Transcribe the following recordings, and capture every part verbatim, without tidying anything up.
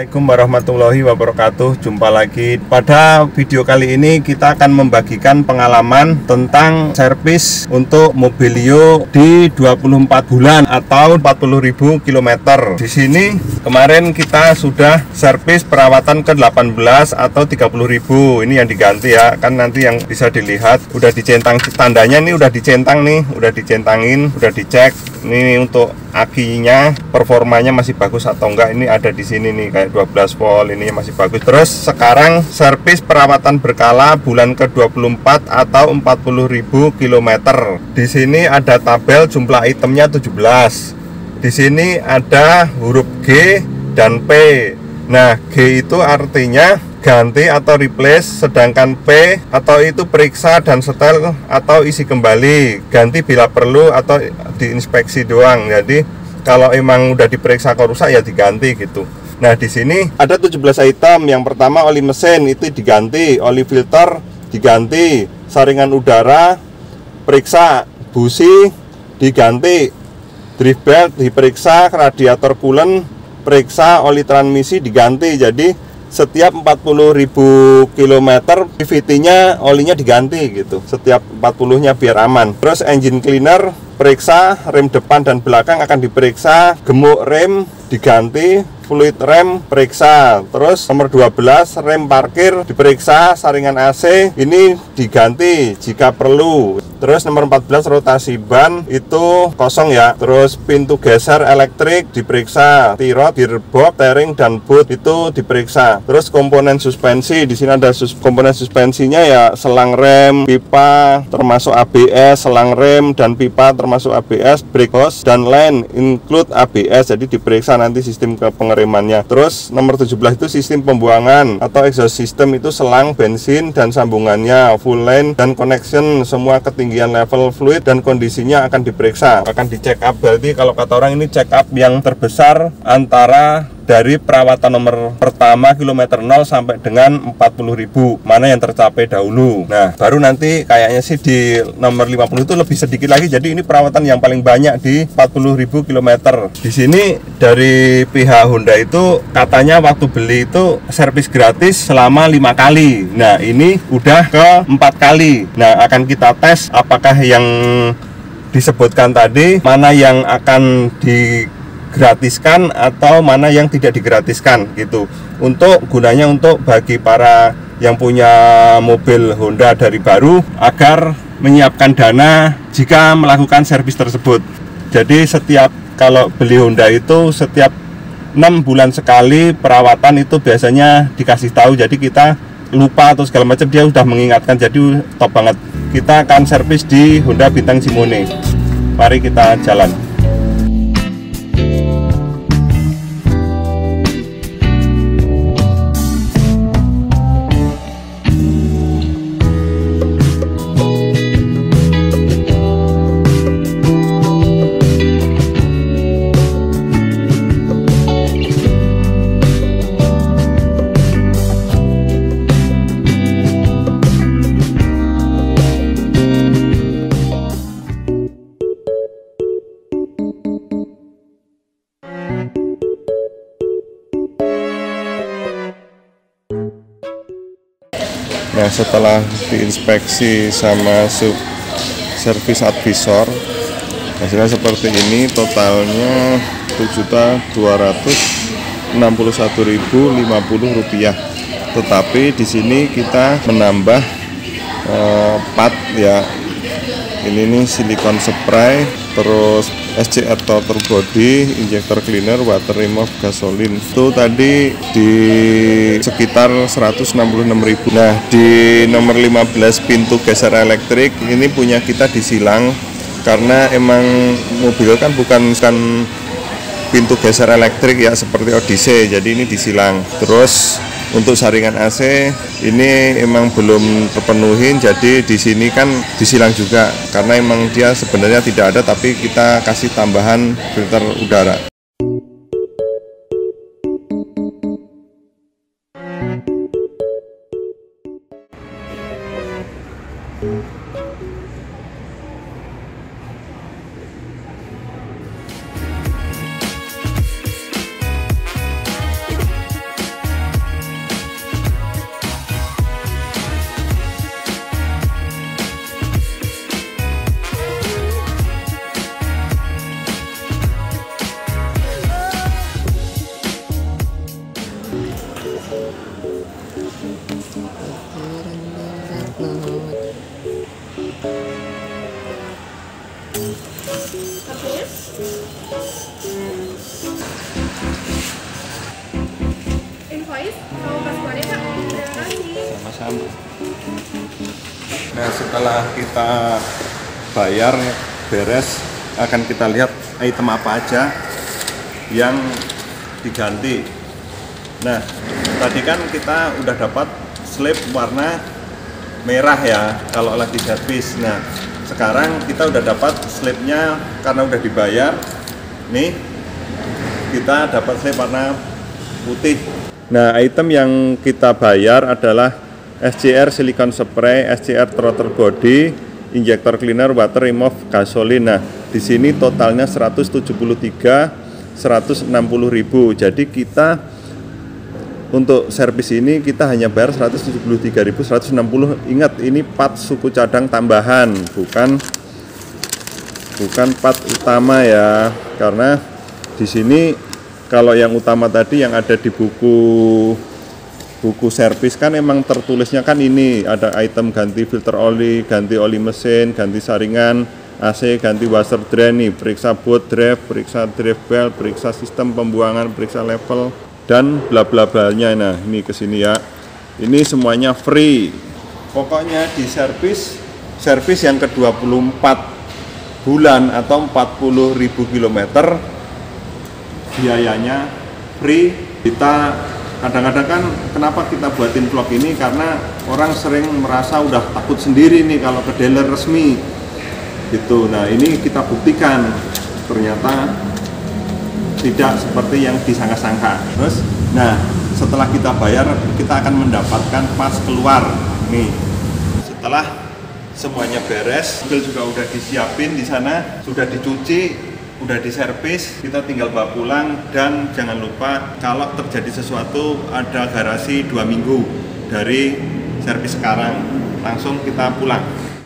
Assalamualaikum warahmatullahi wabarakatuh. Jumpa lagi. Pada video kali ini kita akan membagikan pengalaman tentang servis untuk Mobilio di dua puluh empat bulan atau empat puluh ribu kilometer. Di sini kemarin kita sudah servis perawatan ke delapan belas atau tiga puluh ribu. Ini yang diganti ya. Kan nanti yang bisa dilihat udah dicentang tandanya, nih udah dicentang nih, udah dicentangin, udah dicek. Ini untuk akinya performanya masih bagus atau enggak. Ini ada di sini nih kayak dua belas volt, ini masih bagus. Terus sekarang servis perawatan berkala bulan ke dua puluh empat atau empat puluh ribu kilometer. Di sini ada tabel jumlah itemnya tujuh belas. Di sini ada huruf G dan P. Nah, G itu artinya ganti atau replace, sedangkan P atau itu periksa dan setel atau isi kembali, ganti bila perlu atau diinspeksi doang. Jadi kalau emang udah diperiksa kok rusak ya diganti gitu. Nah, di sini ada tujuh belas item. Yang pertama oli mesin itu diganti, oli filter diganti, saringan udara periksa, busi diganti, drift belt diperiksa, radiator coolant periksa, oli transmisi diganti. Jadi setiap empat puluh ribu kilometer C V T-nya olinya diganti gitu. Setiap empat puluh-nya biar aman. Terus engine cleaner periksa, rem depan dan belakang akan diperiksa, gemuk rem diganti, fluid rem periksa. Terus nomor dua belas rem parkir diperiksa, saringan A C ini diganti jika perlu. Terus nomor empat belas rotasi ban itu kosong ya. Terus pintu geser elektrik diperiksa, tirot, gearbox, steering dan boot itu diperiksa. Terus komponen suspensi, di sini ada sus komponen suspensinya ya, selang rem, pipa termasuk A B S, selang rem dan pipa termasuk A B S, brake hose dan line include A B S. Jadi diperiksa nanti sistem ke pengeremannya. Terus nomor tujuh belas itu sistem pembuangan atau exhaust system, itu selang bensin dan sambungannya, full line dan connection, semua ketinggian level fluid dan kondisinya akan diperiksa, akan dicek up. Berarti kalau kata orang ini check up yang terbesar antara dari perawatan nomor pertama kilometer nol sampai dengan empat puluh ribu, mana yang tercapai dahulu. Nah, baru nanti kayaknya sih di nomor lima puluh itu lebih sedikit lagi. Jadi ini perawatan yang paling banyak di empat puluh ribu kilometer. Di sini dari pihak Honda itu katanya waktu beli itu servis gratis selama lima kali. Nah, ini udah ke empat kali. Nah, akan kita tes apakah yang disebutkan tadi mana yang akan digratiskan atau mana yang tidak digratiskan gitu. Untuk gunanya untuk bagi para yang punya mobil Honda dari baru agar menyiapkan dana jika melakukan servis tersebut. Jadi setiap kalau beli Honda itu setiap enam bulan sekali perawatan itu biasanya dikasih tahu. Jadi kita lupa atau segala macam dia udah mengingatkan. Jadi top banget. Kita akan servis di Honda Bintang Simone. Mari kita jalan. Nah, setelah diinspeksi sama sub servis advisor, hasilnya seperti ini. Totalnya tujuh juta dua ratus enam puluh satu ribu lima puluh rupiah. Tetapi di sini kita menambah eh, part ya. Ini nih silikon spray, terus S C R Total Body, injector cleaner, water remove, gasolin. Itu tadi di sekitar seratus enam puluh enam ribu. Nah, di nomor lima belas pintu geser elektrik ini punya kita disilang karena emang mobil kan bukan kan pintu geser elektrik ya seperti Odyssey. Jadi ini disilang. Terus untuk saringan A C ini emang belum terpenuhin, jadi di sini kan disilang juga karena emang dia sebenarnya tidak ada, tapi kita kasih tambahan filter udara. Invoice mau passwordnya Kak? Terima kasih. Sama-sama. Nah, setelah kita bayar beres, akan kita lihat item apa aja yang diganti. Nah, tadi kan kita udah dapat slip warna merah ya kalau lagi servis. Nah, sekarang kita udah dapat slipnya karena udah dibayar. Nih, kita dapat slip warna putih. Nah, item yang kita bayar adalah S C R silicone spray, S C R throttle body, injector cleaner, water remove, gasolin. Nah, di sini totalnya seratus tujuh puluh tiga, seratus enam puluh ribu. Jadi kita untuk servis ini kita hanya bayar seratus tujuh puluh tiga ribu seratus enam puluh. Ingat, ini part suku cadang tambahan, bukan bukan part utama ya. Karena di sini kalau yang utama tadi yang ada di buku buku servis kan emang tertulisnya kan ini ada item ganti filter oli, ganti oli mesin, ganti saringan A C, ganti washer drain nih, periksa boot drive, periksa drive belt, periksa sistem pembuangan, periksa level dan bla bla blanya. Nah, ini ke sini ya. Ini semuanya free. Pokoknya di servis servis yang ke dua puluh empat bulan atau empat puluh ribu kilometer biayanya free. Kita kadang-kadang kan kenapa kita buatin vlog ini, karena orang sering merasa udah takut sendiri nih kalau ke dealer resmi gitu. Nah, ini kita buktikan ternyata tidak seperti yang disangka-sangka. Terus, nah setelah kita bayar kita akan mendapatkan pas keluar nih. Setelah semuanya beres, mobil juga udah disiapin di sana, sudah dicuci, udah diservis, kita tinggal bawa pulang. Dan jangan lupa kalau terjadi sesuatu ada garasi dua minggu dari servis sekarang, langsung kita pulang.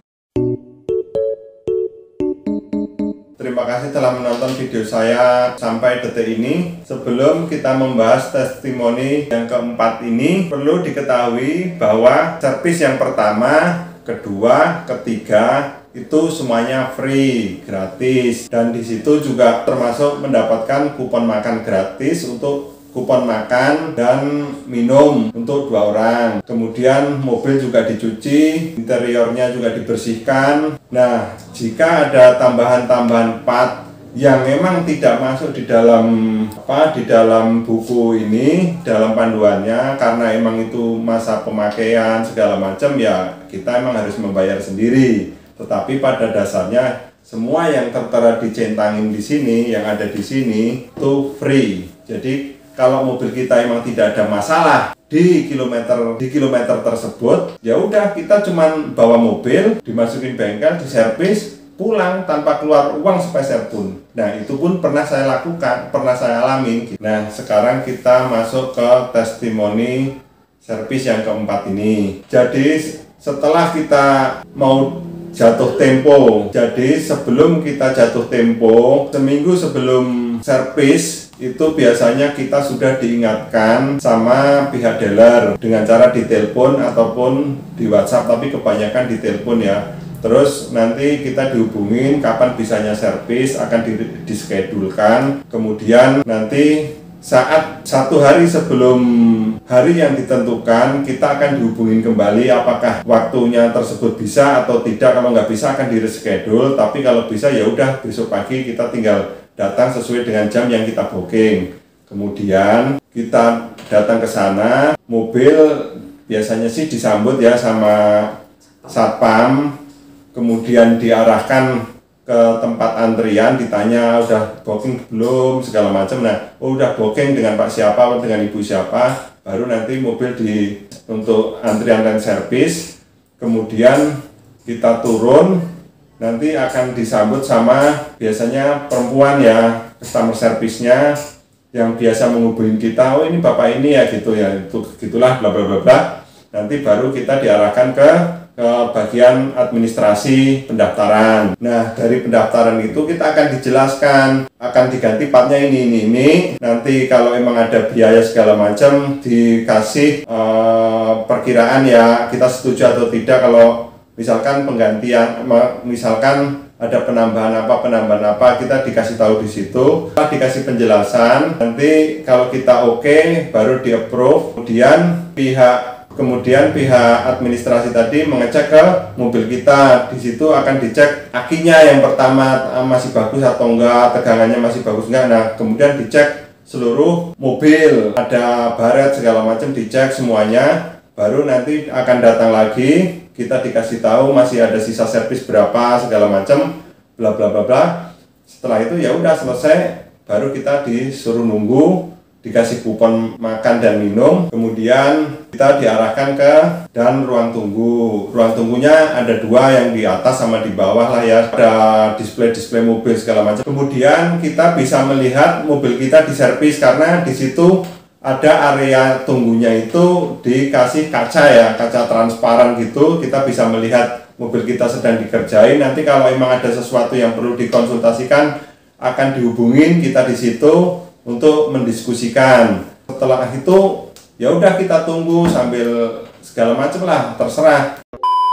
Terima kasih telah menonton video saya sampai detik ini. Sebelum kita membahas testimoni yang keempat ini, perlu diketahui bahwa servis yang pertama, kedua, ketiga itu semuanya free, gratis, dan di situ juga termasuk mendapatkan kupon makan gratis untuk kupon makan dan minum untuk dua orang. Kemudian mobil juga dicuci, interiornya juga dibersihkan. Nah, jika ada tambahan-tambahan part yang memang tidak masuk di dalam apa di dalam buku ini, dalam panduannya, karena emang itu masa pemakaian segala macam, ya kita emang harus membayar sendiri. Tetapi pada dasarnya semua yang tertera di centangin di sini, yang ada di sini itu free. Jadi kalau mobil kita emang tidak ada masalah di kilometer di kilometer tersebut, ya udah kita cuman bawa mobil, dimasukin bengkel, diservis, pulang tanpa keluar uang sepeser pun. Nah, itu pun pernah saya lakukan, pernah saya alami. Nah, sekarang kita masuk ke testimoni servis yang keempat ini. Jadi setelah kita mau jatuh tempo, jadi sebelum kita jatuh tempo, seminggu sebelum servis itu biasanya kita sudah diingatkan sama pihak dealer dengan cara ditelepon ataupun di WhatsApp, tapi kebanyakan ditelepon ya. Terus nanti kita dihubungin kapan bisanya servis, akan di diskedulkan. Kemudian nanti saat satu hari sebelum hari yang ditentukan, kita akan dihubungin kembali apakah waktunya tersebut bisa atau tidak. Kalau nggak bisa akan di reschedule, tapi kalau bisa ya udah besok pagi kita tinggal datang sesuai dengan jam yang kita booking. Kemudian kita datang ke sana, mobil biasanya sih disambut ya sama satpam, kemudian diarahkan ke tempat antrian, ditanya udah booking belum segala macam. Nah, oh, udah booking dengan Pak siapa, dengan Ibu siapa, baru nanti mobil di untuk antrian dan servis. Kemudian kita turun, nanti akan disambut sama biasanya perempuan ya, customer service-nya yang biasa menghubungi kita. Oh, ini bapak ini ya gitu ya, itu gitulah bla bla bla bla. Nanti baru kita diarahkan ke ke bagian administrasi pendaftaran. Nah, dari pendaftaran itu kita akan dijelaskan, akan diganti partnya ini, ini, ini. Nanti kalau emang ada biaya segala macam, dikasih uh, perkiraan ya, kita setuju atau tidak kalau misalkan penggantian, misalkan ada penambahan apa, penambahan apa, kita dikasih tahu di situ. Setelah dikasih penjelasan, nanti kalau kita oke, okay, baru di-approve. Kemudian pihak Kemudian pihak administrasi tadi mengecek ke mobil kita. Di situ akan dicek akinya yang pertama masih bagus atau enggak, tegangannya masih bagus enggak. Nah, kemudian dicek seluruh mobil, ada baret segala macam, dicek semuanya. Baru nanti akan datang lagi, kita dikasih tahu masih ada sisa servis berapa segala macam, bla bla bla bla. Setelah itu ya udah selesai, baru kita disuruh nunggu, dikasih kupon makan dan minum, kemudian kita diarahkan ke dan ruang tunggu. Ruang tunggunya ada dua, yang di atas sama di bawah lah ya, ada display-display mobil segala macam. Kemudian kita bisa melihat mobil kita diservis karena di situ ada area tunggunya itu dikasih kaca ya, kaca transparan gitu, kita bisa melihat mobil kita sedang dikerjain. Nanti kalau emang ada sesuatu yang perlu dikonsultasikan, akan dihubungin kita di situ untuk mendiskusikan. Setelah itu ya udah kita tunggu sambil segala macam lah, terserah.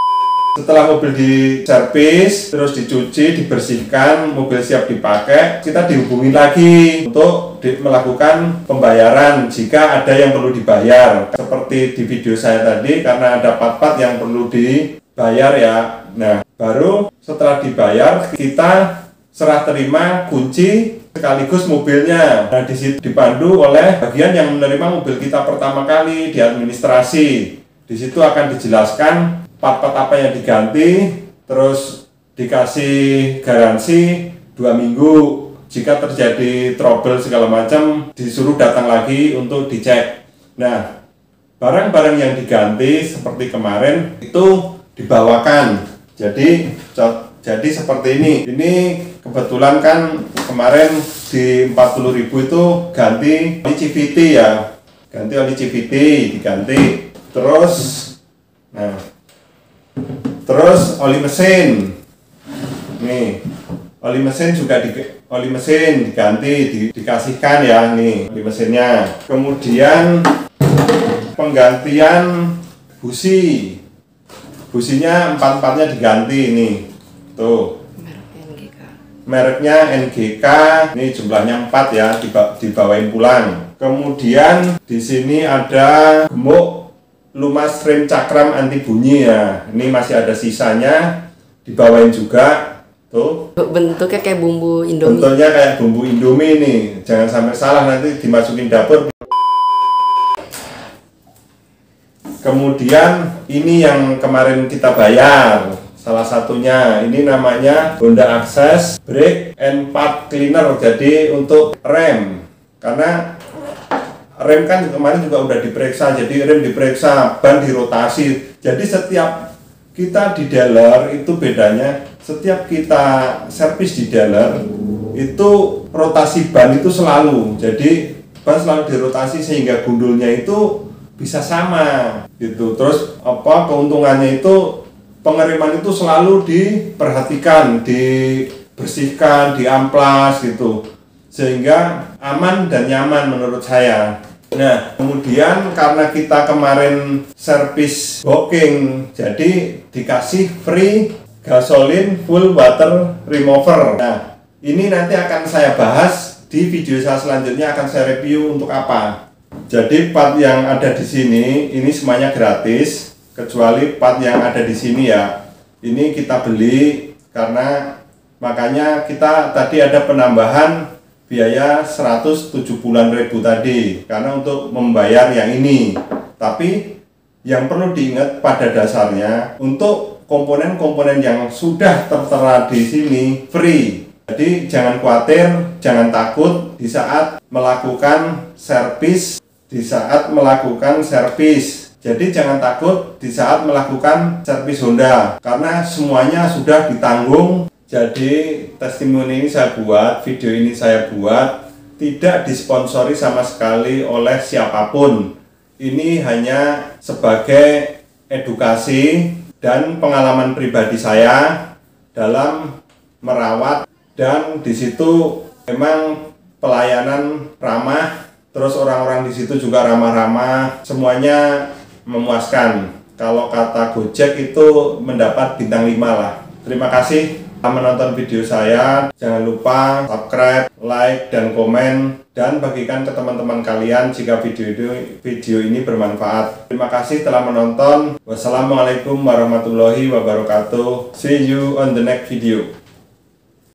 Setelah mobil diservis, terus dicuci, dibersihkan, mobil siap dipakai, kita dihubungin lagi untuk di, melakukan pembayaran jika ada yang perlu dibayar. Seperti di video saya tadi, karena ada part-part yang perlu dibayar ya. Nah, baru setelah dibayar kita serah terima kunci sekaligus mobilnya. Nah, di situ dipandu oleh bagian yang menerima mobil kita pertama kali di administrasi. Di situ akan dijelaskan part-part apa yang diganti, terus dikasih garansi dua minggu. Jika terjadi trouble segala macam, disuruh datang lagi untuk dicek. Nah, barang-barang yang diganti seperti kemarin itu dibawakan. Jadi jadi seperti ini. Ini kebetulan kan kemarin di empat puluh ribu itu ganti oli C V T ya, ganti oli C V T diganti, terus nah terus oli mesin nih, oli mesin juga di oli mesin diganti, di, dikasihkan ya nih oli mesinnya. Kemudian penggantian busi, businya empat-empatnya diganti nih tuh, mereknya N G K, ini jumlahnya empat ya, dibawain pulang. Kemudian di sini ada gemuk lumas rem cakram anti bunyi ya, ini masih ada sisanya, dibawain juga tuh. Bentuknya kayak bumbu Indomie. Bentuknya kayak bumbu Indomie nih, jangan sampai salah nanti dimasukin dapur. Kemudian ini yang kemarin kita bayar, salah satunya ini namanya Honda Access Brake and Part Cleaner. Jadi untuk rem, karena rem kan kemarin juga udah diperiksa, jadi rem diperiksa, ban dirotasi. Jadi setiap kita di dealer itu bedanya, setiap kita servis di dealer itu rotasi ban itu selalu, jadi ban selalu dirotasi sehingga gundulnya itu bisa sama gitu. Terus apa keuntungannya itu, pengereman itu selalu diperhatikan, dibersihkan, diamplas gitu, sehingga aman dan nyaman menurut saya. Nah, kemudian karena kita kemarin servis booking, jadi dikasih free gasolin full water remover. Nah, ini nanti akan saya bahas di video saya selanjutnya, akan saya review untuk apa. Jadi part yang ada di sini ini semuanya gratis, kecuali part yang ada di sini ya, ini kita beli, karena makanya kita tadi ada penambahan biaya seratus tujuh puluhan ribu tadi, karena untuk membayar yang ini. Tapi yang perlu diingat pada dasarnya, untuk komponen-komponen yang sudah tertera di sini free. Jadi jangan khawatir, jangan takut di saat melakukan servis, di saat melakukan servis. Jadi jangan takut di saat melakukan servis Honda, karena semuanya sudah ditanggung. Jadi testimoni ini saya buat, video ini saya buat, tidak disponsori sama sekali oleh siapapun. Ini hanya sebagai edukasi dan pengalaman pribadi saya dalam merawat, dan di situ memang pelayanan ramah, terus orang-orang di situ juga ramah-ramah, semuanya memuaskan. Kalau kata Gojek itu mendapat bintang lima lah. Terima kasih telah menonton video saya. Jangan lupa subscribe, like, dan komen, dan bagikan ke teman-teman kalian jika video ini, video ini bermanfaat. Terima kasih telah menonton. Wassalamualaikum warahmatullahi wabarakatuh. See you on the next video.